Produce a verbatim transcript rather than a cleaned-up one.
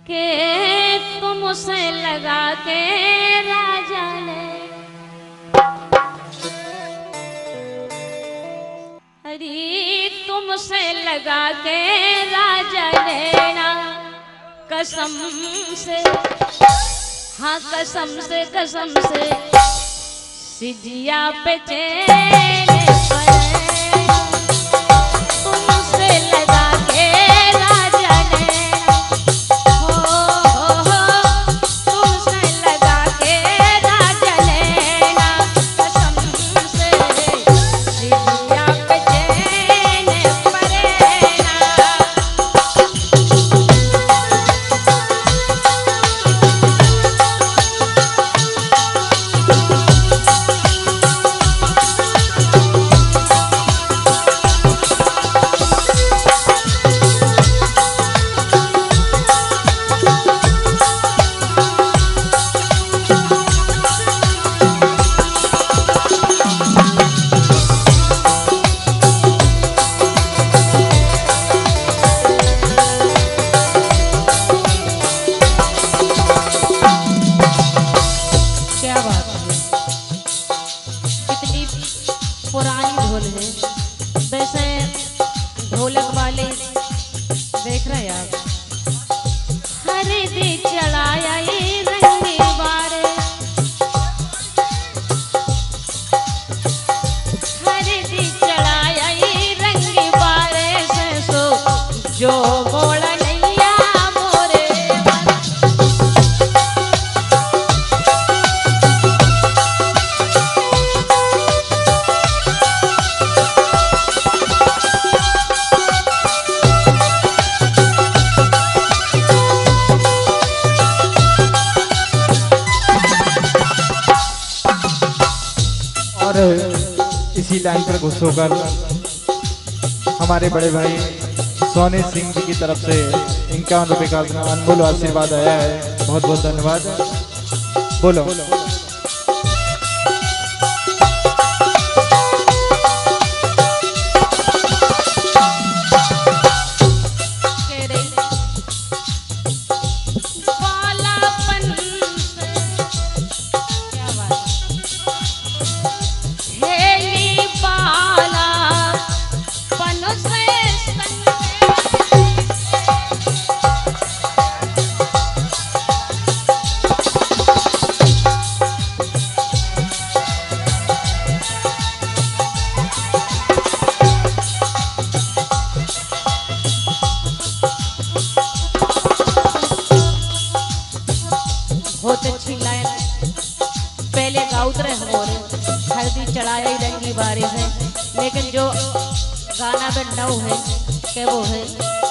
के तुमसे लगा के राजा ने, हरी तुमसे लगा के राजा लेना कसम से, हाँ कसम से कसम से सिजिया पे चैन पड़े, तुमसे लगा के राजा लेना, हो हो हो तुमसे लगा के राजा लेना कसम से सिजिया पे चैन पड़ेना। पुरानी ढोल है, वैसे ढोलक वाले देख रहे हैं आप, हरिदी चढ़ाया रंगी बारे, हरिदी चढ़ाया रंगी बारे से सो जो बोला और इसी लाइन पर घुस होकर हमारे बड़े भाई सोने सिंह जी की तरफ से इक्यावन रुपए का अनमोल आशीर्वाद आया है, बहुत बहुत धन्यवाद। बोलो, बोलो। बहुत अच्छी लाइन पहले गाउत रहे हमारे, हल्दी चढ़ाई रंगी बारिश है, लेकिन जो गाना में नौ है के वो है